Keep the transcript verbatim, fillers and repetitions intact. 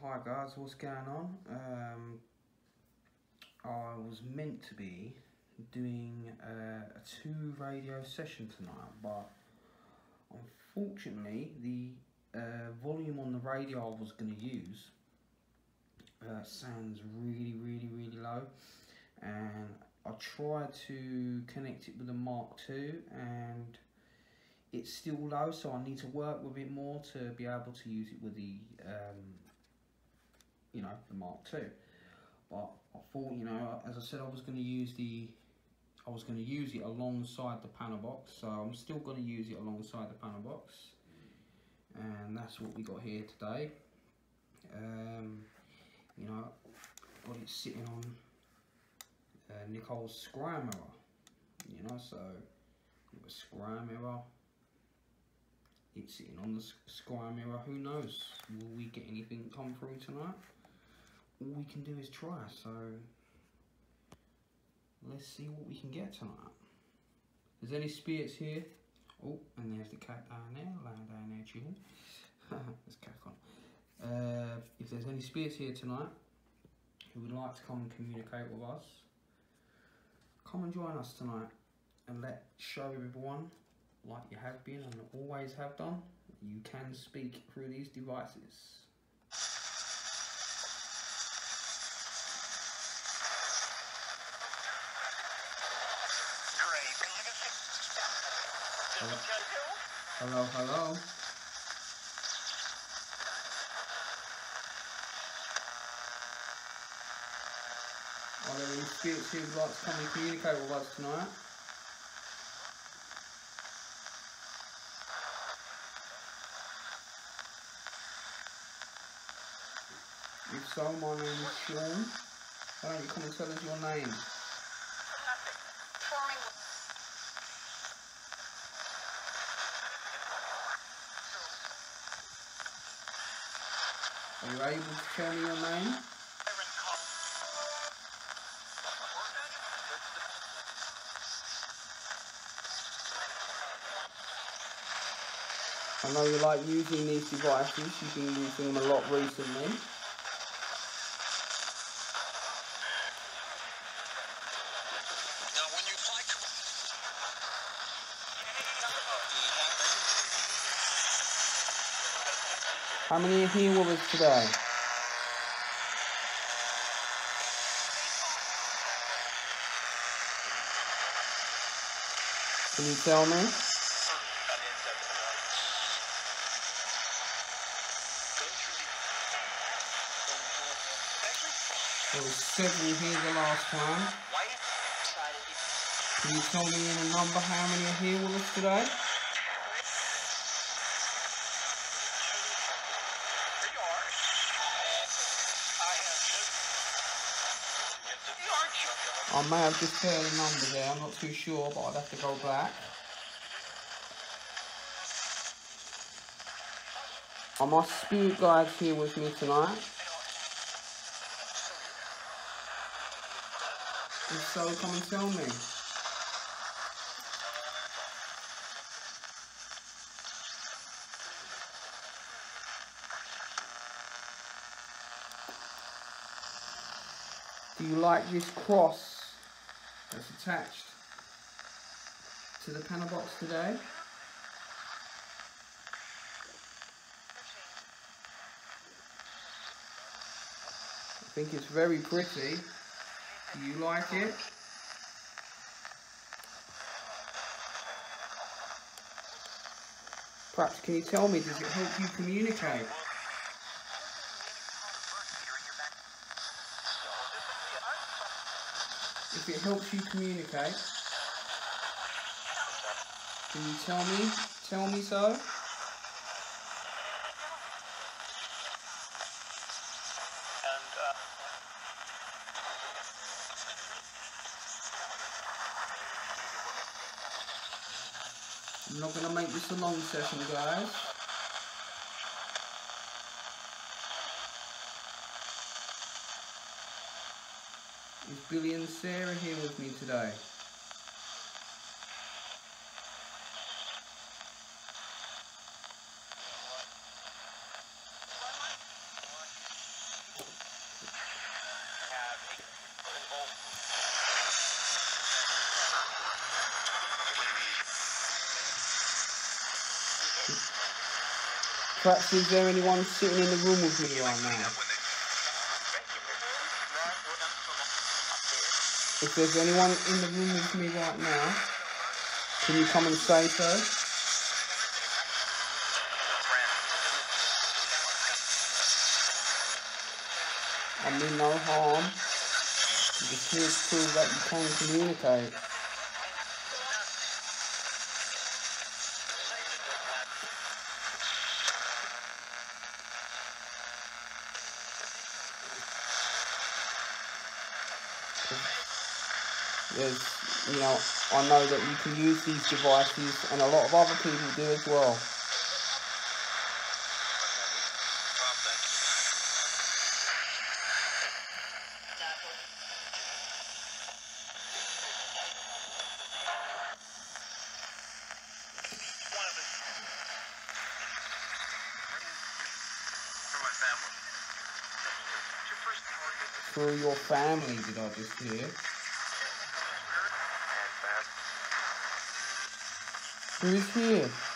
Hi guys, what's going on? Um, I was meant to be doing uh, a two radio session tonight, but unfortunately the uh, volume on the radio I was going to use uh, sounds really really really low, and I tried to connect it with a Mark two and it's still low, so I need to work with it more to be able to use it with the um, you know, the Mark two. But I thought, you know, as I said, I was going to use the I was going to use it alongside the Panabox, so I'm still going to use it alongside the Panabox, and that's what we got here today. Um, you know, got it sitting on uh, Nicole's scry mirror, you know, so a scry mirror. It's sitting on the scry mirror. Who knows? Will we get anything come through tonight? All we can do is try. So let's see what we can get tonight. If there's any spirits here. Oh, and there's the cat down there, lying down there chilling. There's cat on. Uh, if there's any spirits here tonight who would like to come and communicate with us, come and join us tonight and let show everyone, like you have been and always have done, you can speak through these devices. Hello, hello, hello. Are there any spirits who would like to come and communicate with us tonight? If so, my name is Sean. Why don't you come and tell us your name? Are you able to tell me your name? I know you like using these devices, you've been using them a lot recently. How many are here with us today? Can you tell me? There were several here the last time. Can you tell me in a number how many are here with us today? I may have just heard a number there, I'm not too sure, but I'd have to go back. Are my spirit guides here with me tonight? If so, come and tell me. Do you like this cross that's attached to the Panabox today? I think it's very pretty. Do you like it? Perhaps can you tell me, does it help you communicate? If it helps you communicate, can you tell me, tell me so? I'm not going to make this a long session, guys. Is Billy and Sarah here with me today? Perhaps is there anyone sitting in the room with me right now? If there's anyone in the room with me right now, can you come and say so? I mean no harm. I'm just here to prove that you can communicate. There's, you know, I know that you can use these devices, and a lot of other people do as well. Through your family, did I just hear? Who is here?